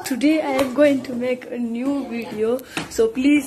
Today I am going to make a new video, so please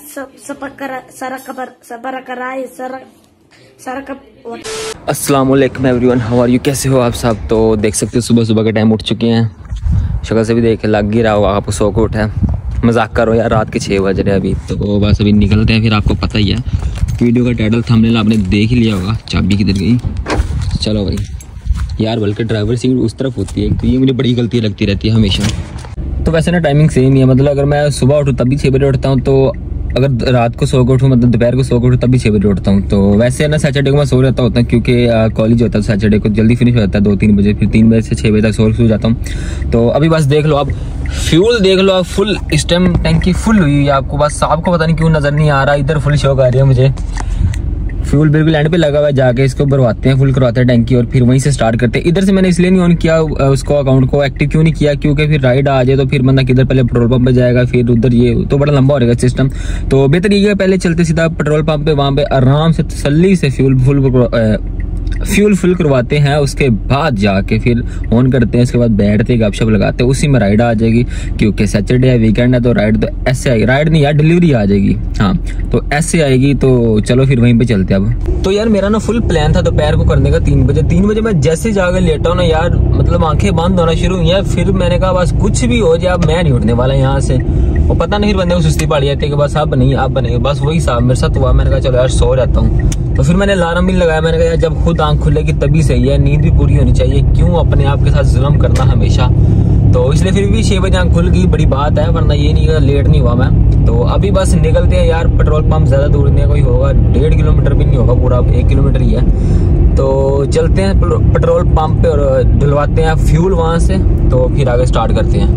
अस्सलामुअलैकुम everyone, how are you, कैसे हो आप सब। तो देख सकते हो सुबह सुबह के टाइम उठ चुके हैं। शक्ल से भी देख लग ही रहा होगा आपको, सो को उठा है। मजाक करो यार, रात के 6 बज रहे हैं अभी। तो बस अभी निकलते हैं, फिर आपको पता ही है वीडियो का टाइटल थंबनेल आपने देख ही लिया होगा। चाबी किधर गई? चलो भाई यार, बल्कि ड्राइवर सीट उस तरफ होती है, तो ये मुझे बड़ी गलती लगती रहती है हमेशा। तो वैसे ना टाइमिंग सेम ही है, मतलब अगर मैं सुबह उठूँ तब भी 6 बजे उठता हूँ, तो अगर रात को सो के उठूँ, मतलब दोपहर को सो के उठूँ तब भी 6 बजे उठता हूँ। तो वैसे ना सैटरडे को मैं सो रहता होता हूँ, क्योंकि कॉलेज होता है सैटरडे को, जल्दी फिनिश हो जाता है 2-3 बजे, फिर 3 बजे से 6 बजे तक सो जाता हूँ। तो अभी बस देख लो, अब फ्यूल देख लो, अब फुल इस टाइम टैंकी फुल हुई है। आपको बस आपको पता नहीं क्यों नजर नहीं आ रहा, इधर फुल शौक आ रही है मुझे। फ्यूल बिल्कुल एंड पे लगा हुआ है, जाके इसको भरवाते हैं, फुल करवाते हैं टैंकी और फिर वहीं से स्टार्ट करते हैं। इधर से मैंने इसलिए नहीं ऑन किया उसको, अकाउंट को एक्टिव क्यों नहीं किया, क्योंकि फिर राइड आ जाए तो फिर बंदा किधर पहले पेट्रोल पंप पे जाएगा, फिर उधर, ये तो बड़ा लंबा हो रहेगा सिस्टम। तो बेहतर ये पहले चलते सीधा पेट्रोल पंप पे, वहाँ पे आराम से तसल्ली से फ्यूल फुल करवाते हैं। उसके बाद जाके फिर ऑन करते हैं, उसके बाद बैठते गपशप लगाते हैं, उसी में राइड आ जाएगी। क्योंकि सैटरडे है, वीकेंड है, तो राइड तो ऐसे आएगी, राइड नहीं यार डिलीवरी आ जाएगी। हाँ तो ऐसे आएगी। तो चलो फिर वहीं पे चलते हैं अब। तो यार मेरा ना फुल प्लान था दोपहर को करने का 3 बजे। 3 बजे मैं जैसे जाकर लेटा हूँ ना यार, मतलब आंखें बंद होना शुरू हुई हैं। फिर मैंने कहा बस कुछ भी हो जाए, अब मैं नहीं उठने वाला यहाँ से। वो पता नहीं, बंदे को सुस्ती पड़ जाती है कि बस अब नहीं, बस वही साहब मेरे साथ हुआ। मैंने कहा चलो यार सो जाता हूँ। तो फिर मैंने अलार्म भी लगाया। मैंने कहा यार जब खुद आंख खुलेगी तभी सही है, नींद भी पूरी होनी चाहिए, क्यों अपने आप के साथ जुल्म करना हमेशा। तो इसलिए फिर भी 6 बजे आंख खुल गई, बड़ी बात है, वरना ये नहीं लेट नहीं हुआ मैं। तो अभी बस निकलते हैं यार। पेट्रोल पंप ज्यादा दूर नहीं है, कोई होगा 1.5 किलोमीटर भी नहीं होगा, पूरा 1 किलोमीटर ही है। तो चलते हैं पेट्रोल पंप पे और डलवाते हैं फ्यूल वहां से, तो फिर आगे स्टार्ट करते हैं।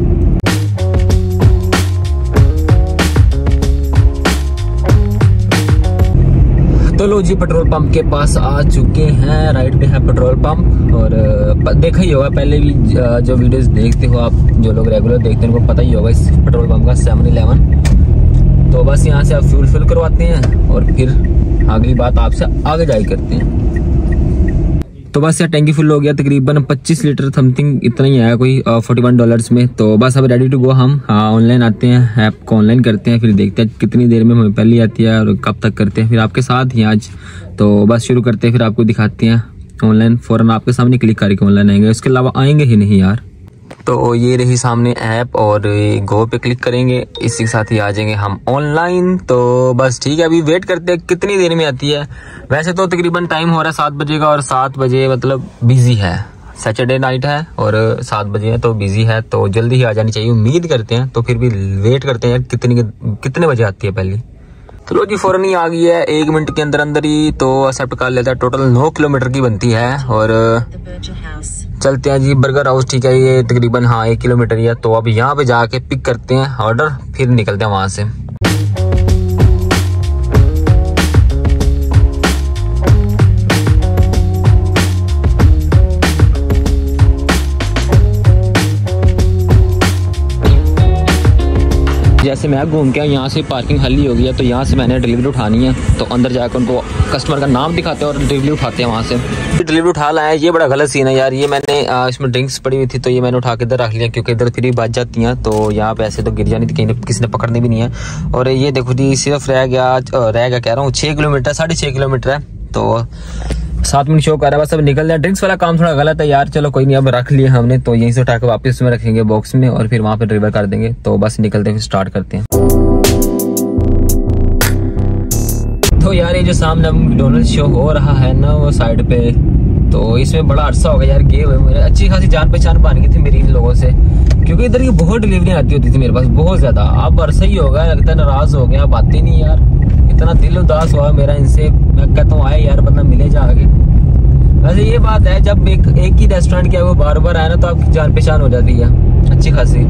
तो लो जी, पेट्रोल पंप के पास आ चुके हैं। राइट पे है पेट्रोल पंप, और देखा ही होगा पहले भी, जो वीडियोस देखते हो आप, जो लोग रेगुलर देखते हैं उनको पता ही होगा इस पेट्रोल पंप का 7-Eleven। तो बस यहाँ से आप फ्यूल फिल करवाते हैं और फिर अगली बात आपसे आगे जाके करते हैं। तो बस यार टैंकी फुल हो गया, तकरीबन 25 लीटर समथिंग इतना ही आया, कोई $41 में। तो बस अब रेडी टू गो हम। हाँ ऑनलाइन आते हैं, ऐप को ऑनलाइन करते हैं, फिर देखते हैं कितनी देर में हमें पहले आती है और कब तक करते हैं। फिर आपके साथ ही आज तो बस शुरू करते हैं, फिर आपको दिखाते हैं ऑनलाइन। फौरन आपके सामने क्लिक करके ऑनलाइन आएंगे, उसके अलावा आएंगे ही नहीं यार। तो ये रही सामने ऐप, और गो पे क्लिक करेंगे, इसी के साथ ही आ जाएंगे हम ऑनलाइन। तो बस ठीक है, अभी वेट करते हैं कितनी देर में आती है। वैसे तो तकरीबन टाइम हो रहा है 7 बजे का, और 7 बजे मतलब बिजी है, सैटरडे नाइट है और 7 बजे है तो बिजी है, तो जल्दी ही आ जानी चाहिए। उम्मीद करते हैं, तो फिर भी वेट करते हैं कितने बजे आती है पहले। तो लो जी फौरन ही आ गई है, 1 मिनट के अंदर अंदर ही। तो एक्सेप्ट कर लेता है। टोटल 9 किलोमीटर की बनती है, और चलते हैं जी बर्गर हाउस। ठीक है, ये तकरीबन 1 किलोमीटर ही है। तो अब यहाँ पे जाके पिक करते हैं ऑर्डर, फिर निकलते हैं वहां से। जैसे मैं घूम के यहाँ से पार्किंग खाली हो गई है, तो यहाँ से मैंने डिलीवरी उठानी है। तो अंदर जाकर उनको कस्टमर का नाम दिखाते हैं और डिलीवरी उठाते हैं वहाँ से। डिलीवरी उठा लाए, ये बड़ा गलत सीन है यार। ये मैंने इसमें ड्रिंक्स पड़ी हुई थी, तो ये मैंने उठा के इधर रख लिया, क्योंकि इधर फिर बच जाती हैं। तो यहाँ पे ऐसे तो गिर जानी थी, कहीं किसी ने पकड़नी भी नहीं है। और ये देखो जी, सिर्फ रह गया कह रहा हूँ 6 किलोमीटर, 6.5 किलोमीटर है। तो 7 मिनट शो कर रहा है, बस अब निकल जाए। ड्रिंक्स वाला काम थोड़ा गलत है यार, चलो कोई नहीं, अब रख लिया हमने, तो यहीं से उठा के वापस में रखेंगे बॉक्स में, और फिर वहाँ पे डिलीवर कर देंगे। तो बस निकलते हैं, स्टार्ट करते हैं। तो यार ये जो सामने मैकडॉनल्ड्स शो हो रहा है ना, वो साइड पे, तो इसमें बड़ा अरसा हो गया यार गए हुए। मेरे अच्छी खासी जान पहचान बन गई थी मेरी इन लोगों से, क्योंकि इधर की बहुत डिलीवरी आती होती थी मेरे पास, बहुत ज्यादा। अब अरसा ही हो गया, लगता है नाराज हो गया, अब आती नहीं यार। इतना दिल उदास हुआ मेरा इनसे, मैं कहता हूँ आए यार बंदा मिले जाके। वैसे ये बात है, जब एक ही रेस्टोरेंट के वो बार बार आए ना, तो आपकी जान पहचान हो जाती है अच्छी खासी।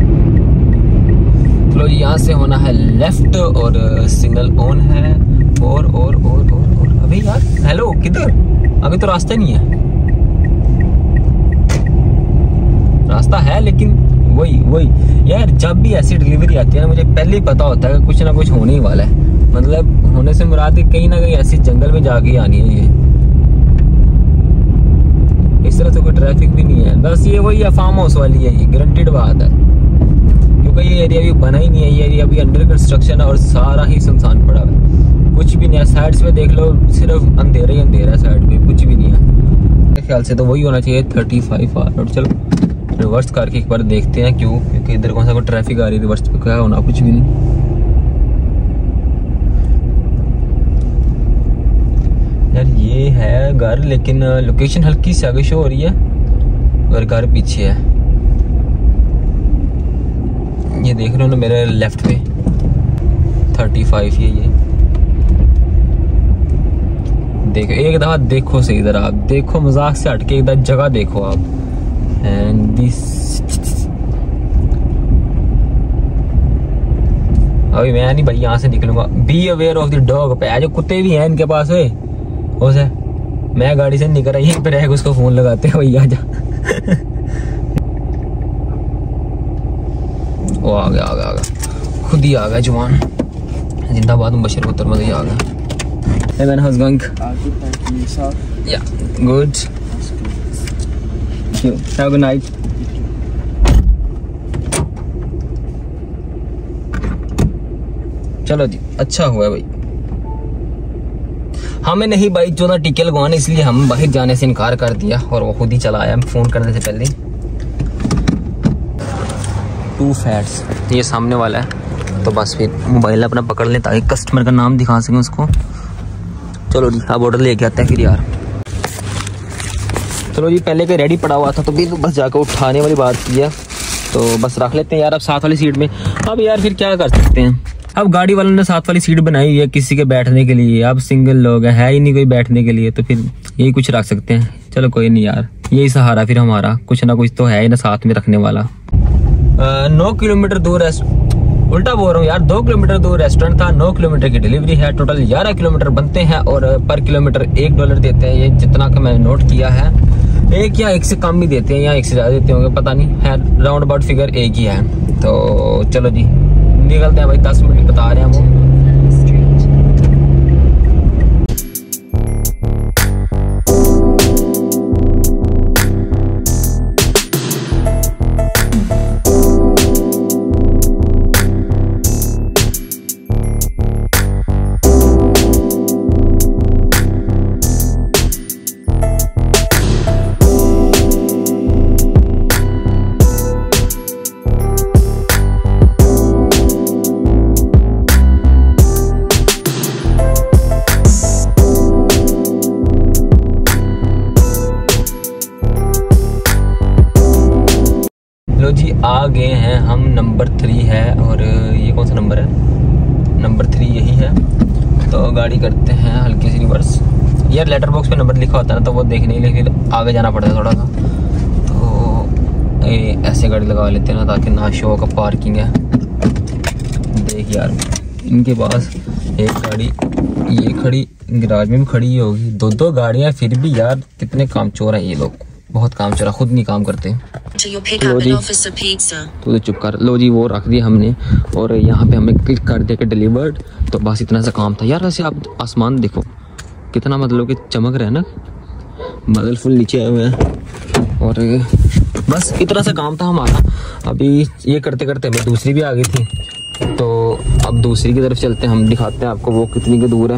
यहाँ से होना है लेफ्ट, और सिग्नल ऑन है, वो किधर? अभी तो रास्ता नहीं है। रास्ता है लेकिन वही यार, जब भी ऐसी डिलीवरी आती है ना, मुझे पहले ही पता होता है कि कुछ ना कुछ होने ही वाला है। मतलब होने से मुराद कहीं ना कहीं ऐसी जंगल में जाके आनी है ये। इस तरह से कोई ट्रैफिक भी नहीं है, बस ये वही फार्म हाउस वाली है, ये गारंटेड बात है। क्योंकि ये एरिया भी बना ही नहीं है, ये एरिया भी अंडर कंस्ट्रक्शन है और सारा ही सुनसान पड़ा है, कुछ भी नहीं है। साइड्स पे देख लो, सिर्फ अंधेरा ही अंधेरा है, साइड पे कुछ भी नहीं है। मेरे ख्याल से तो वही होना चाहिए 35 आवर। चलो रिवर्स करके एक बार देखते हैं क्यों, क्योंकि इधर कौन सा कोई ट्रैफिक आ रही है, रिवर्स पे क्या होना, कुछ भी नहीं। यार ये है घर, लेकिन लोकेशन हल्की सी आगे शो हो रही है और घर पीछे है। ये देख रहे हो ना मेरे लेफ्ट पे 35 ये देखो, एक दफा देखो सही, इधर आप देखो, मजाक से हटके इधर जगह देखो आप। एंड दिस अभी मैं नहीं भाई यहाँ से निकलूंगा। Be aware of the dog पे जो कुत्ते भी हैं इनके पास है उसे, मैं गाड़ी से निकल रही पर है, उसको फोन लगाते हैं भैया जा। वो आ गया खुद ही आ गया जवान। जिंदाबाद मुबशर पुत्र, मजा ही आ गया। Hey man, how's going? Good, thank you. Yourself? Yeah, good. Thank you. Have a good night. चलो जी, अच्छा हुआ भाई। हमें नहीं भाई 14 टिके लगवाने, इसलिए हम बाहर जाने से इनकार कर दिया और वो खुद ही चला आया फोन करने से पहले। 2 फैट्स ये सामने वाला है, तो बस फिर मोबाइल अपना पकड़ लें ताकि कस्टमर का नाम दिखा सकें उसको। चलो जी, अब ऑर्डर लेके आते हैं फिर यार। चलो जी, पहले का रेडी पड़ा हुआ था तो भी बस जाकर उठाने वाली बात की है, तो बस रख लेते हैं यार अब साथ वाली सीट में। अब यार फिर क्या कर सकते हैं, अब गाड़ी वालों ने साथ वाली सीट बनाई हुई है किसी के बैठने के लिए। अब सिंगल लोग है ही नहीं कोई बैठने के लिए, तो फिर यही कुछ रख सकते हैं। चलो कोई नहीं यार, यही सहारा फिर हमारा, कुछ ना कुछ तो है ही ना साथ में रखने वाला। 9 किलोमीटर दूर उल्टा बोल रहा हूँ यार, 2 किलोमीटर दूर रेस्टोरेंट था, 9 किलोमीटर की डिलीवरी है, टोटल 11 किलोमीटर बनते हैं और पर किलोमीटर $1 देते हैं। ये जितना का मैंने नोट किया है, एक या एक से कम भी देते हैं या एक से ज्यादा देते होंगे, पता नहीं है, राउंड अबाउट फिगर एक ही है। तो चलो जी निकलते हैं भाई, 10 मिनट बता रहे हैं वो। लो जी आ गए हैं हम, नंबर 3 है और ये कौन सा नंबर है, नंबर 3 यही है। तो गाड़ी करते हैं हल्की सी रिवर्स। यार लेटर बॉक्स पे नंबर लिखा होता है ना, तो वो देखने के लिए फिर आगे जाना पड़ता है थोड़ा सा, तो ऐसे गाड़ी लगा लेते हैं ना ताकि ना शो का पार्किंग है। देख यार इनके पास एक गाड़ी ये खड़ी गैराज में भी खड़ी होगी, 2 गाड़ियाँ, फिर भी यार कितने कामचोर हैं ये लोग, बहुत कामचोर, खुद नहीं काम करते। लो जी तो चुप कर, लो जी वो रख दिया हमने और यहाँ पे हमें क्लिक कर दिया कि डिलीवर्ड। तो बस इतना सा काम था यार। वैसे आप आसमान देखो कितना मतलब कि चमक रहा है ना, बादल फुल नीचे आए हुए हैं और बस इतना सा काम था हमारा। अभी ये करते करते हमें दूसरी भी आ गई थी, तो अब दूसरी की तरफ चलते हैं, हम दिखाते हैं आपको वो कितनी के दूर है।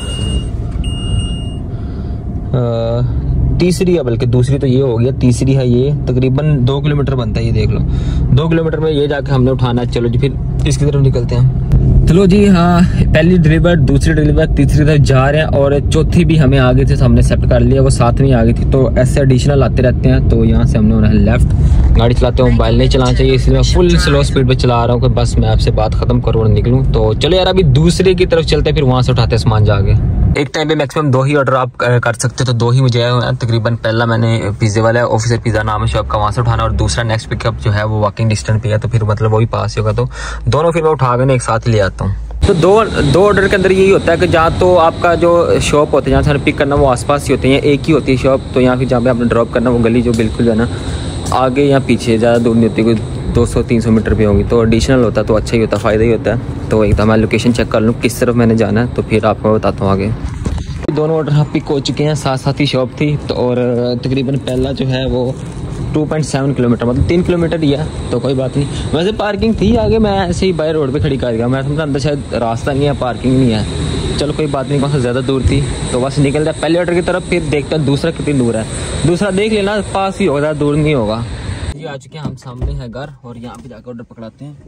तीसरी है, बल्कि दूसरी तो ये हो गया, तीसरी है ये, तकरीबन 2 किलोमीटर बनता है, ये देख लो 2 किलोमीटर में ये जाके हमने उठाना है। चलो जी फिर इसकी तरफ निकलते हैं। चलो जी हाँ, पहली डिलीवर, दूसरी डिलीवर, तीसरी तरफ जा रहे हैं और चौथी भी हमें आगे थे, हमने एक्सेप्ट कर लिया, वो साथ में आ गई थी। तो ऐसे एडिशनल आते रहते हैं। तो यहाँ से हमने होना है लेफ्ट। गाड़ी चलाते हुए मोबाइल नहीं चलाना चाहिए, इसलिए मैं फुल स्लो स्पीड पे चला रहा हूँ कि बस मैं आपसे बात खत्म करूँ और निकलूँ। तो चलो यार अभी दूसरे की तरफ चलते हैं, फिर वहाँ से उठाते हैं सामान जाके। एक टाइम पे मैक्सिमम 2 ही ऑर्डर आप कर सकते हो, तो 2 ही मुझे आए हुए हैं तकरीबन। पहला मैंने पिज्जे वाला ऑफिसर पिज्जा नाम है शॉप का, वहाँ से उठाना, और दूसरा नेक्स्ट पिकअप जो है वो वॉकिंग डिस्टेंस पे है, तो फिर मतलब वही पास ही होगा। तो दोनों फिर मैं उठा कर एक साथ ही ले आता हूँ। तो दो ऑर्डर के अंदर यही होता है कि जहाँ तो आपका जो शॉप होता है जहाँ से पिक करना वो आसपास ही होते हैं, एक ही होती है शॉप। तो यहाँ फिर जहाँ पे आपने ड्रॉप करना वो गली जो बिल्कुल जो है ना आगे या पीछे, ज़्यादा दूर नहीं होती, कोई 200-300 मीटर पे होगी। तो एडिशनल होता है तो अच्छा ही होता है, फ़ायदा ही होता है। तो एक तो मैं लोकेशन चेक कर लूँ किस तरफ मैंने जाना है, तो फिर आपको बताता हूँ आगे। दोनों ऑर्डर यहाँ पिक हो चुके हैं, साथ साथ ही शॉप थी। तो और तकरीबन पहला जो है वो 2.7 किलोमीटर, मतलब 3 किलोमीटर ही है, तो कोई बात नहीं। वैसे पार्किंग थी आगे, मैं ऐसे ही बाहर रोड पे खड़ी कर गया। मैं समझा अंदर शायद रास्ता नहीं है, पार्किंग नहीं है। चलो कोई बात नहीं, कौन सा ज़्यादा दूर थी, तो बस निकल जाए पहले ऑर्डर की तरफ, फिर देखते हैं दूसरा कितनी दूर है। दूसरा देख लेना, पास ही होगा, ज़्यादा दूर नहीं होगा। ये आ चुके हैं हम, सामने है घर, और यहाँ पे जाकर ऑर्डर पकड़ाते हैं।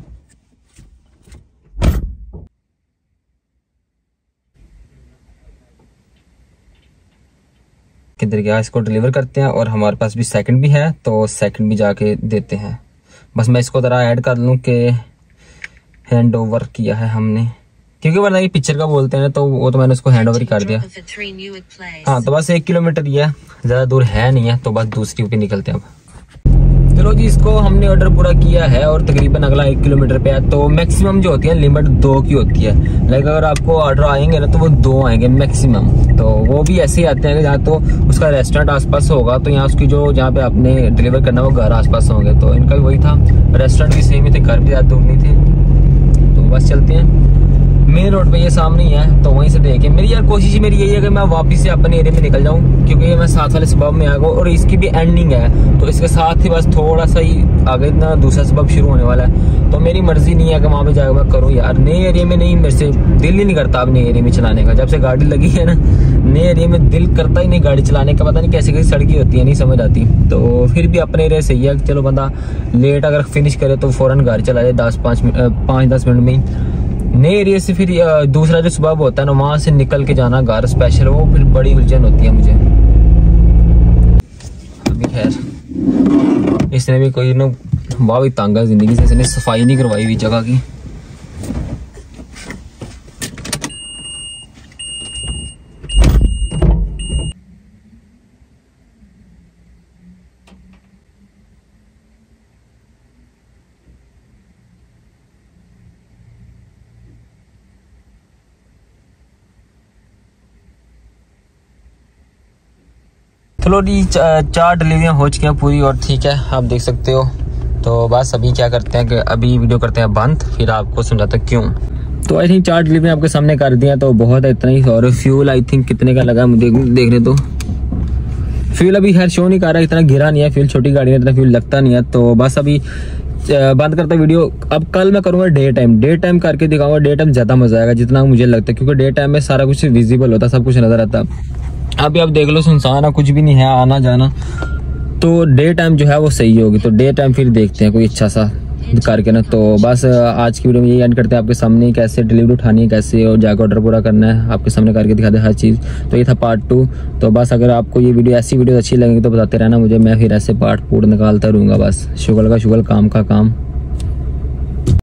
किधर गया, इसको डिलीवर करते हैं, और हमारे पास भी सेकंड भी है, तो सेकंड भी जाके देते हैं। बस मैं इसको ज़रा ऐड कर लूँ कि हैंड ओवर किया है हमने, क्योंकि वरना ये पिक्चर का बोलते हैं तो वो तो मैंने उसको हैंड ओवर ही कर दिया। हाँ, तो बस 1 किलोमीटर ही है, ज़्यादा दूर है नहीं है, तो बस दूसरी पे निकलते हैं अब। चलो जी, इसको हमने ऑर्डर पूरा किया है और तकरीबन अगला 1 किलोमीटर पे है। तो मैक्सिमम जो होती है लिमिट 2 की होती है। लाइक अगर आपको ऑर्डर आएंगे ना तो वो 2 आएंगे मैक्सिमम। तो वो भी ऐसे ही आते हैं कि जहाँ तो उसका रेस्टोरेंट आसपास होगा, तो यहाँ उसकी जो जहाँ पे आपने डिलीवर करना वो घर आसपास होंगे। तो इनका भी वही था, रेस्टोरेंट भी सेम ही थे, घर भी ज़्यादा दूर नहीं थे। तो बस चलते हैं, मेन रोड पे ये सामने ही है, तो वहीं से देखे। मेरी यार कोशिश मेरी यही है कि मैं वापस से अपने एरिया में निकल जाऊं, क्योंकि मैं साथ वाले सबब में आ गया और इसकी भी एंडिंग है। तो इसके साथ ही बस थोड़ा सा ही आगे ना दूसरा सबब शुरू होने वाला है। तो मेरी मर्जी नहीं है कि वहाँ पे जाकर मैं करूँ यार। नए एरिया में नहीं, मेरे से दिल ही नहीं करता अब नए एरिया में चलाने का। जब से गाड़ी लगी है ना, नए एरिया में दिल करता ही नहीं गाड़ी चलाने का। पता नहीं कैसी कैसी सड़कें होती है, नहीं समझ आती। तो फिर भी अपने एरिया सही है, चलो बंदा लेट अगर फिनिश करे तो फ़ौरन गाड़ी चला जाए 5-10 मिनट में ही। नए एरिया से फिर दूसरा जो सुबह होता है ना, वहां से निकल के जाना घर स्पेशल, वो फिर बड़ी उलझन होती है मुझे। अभी खैर इसने भी कोई ना वाह भी तंग है जिंदगी से, इसने सफाई नहीं करवाई हुई जगह की। चलो जी, 4 डिलीवरियाँ हो चुकी हैं पूरी, और ठीक है आप देख सकते हो। तो बस अभी क्या करते हैं कि अभी वीडियो करते हैं बंद, फिर आपको समझाता क्यों। तो आई थिंक 4 डिलीवरी आपके सामने कर दिया, तो बहुत है इतना ही। और फ्यूल आई थिंक कितने का लगा मुझे देखने तो। फ्यूल अभी खैर शो नहीं कर रहा, इतना गिरा नहीं है फ्यूल, छोटी गाड़ी में इतना फ्यूल लगता नहीं है। तो बस अभी बंद करता वीडियो। अब कल मैं करूँगा डे टाइम करके दिखाऊंगा। डे टाइम ज़्यादा मजा आएगा जितना मुझे लगता है, क्योंकि डे टाइम में सारा कुछ विजिबल होता है, सब कुछ नजर आता है। अभी आप देख लो सुनसान है, कुछ भी नहीं है आना जाना। तो डे टाइम जो है वो सही होगी। तो डे टाइम फिर देखते हैं कोई अच्छा सा करके ना। तो बस आज की वीडियो में यही एंड करते हैं। आपके सामने कैसे डिलीवरी उठानी है, कैसे और जाकर ऑर्डर पूरा करना है, आपके सामने करके दिखा दे हर चीज़। तो ये था पार्ट 2। तो बस अगर आपको ये वीडियो ऐसी वीडियो अच्छी लगेगी तो बताते रहना मुझे, मैं फिर ऐसे पार्ट निकालता रहूँगा। बस शुगल का शुगल, काम का काम।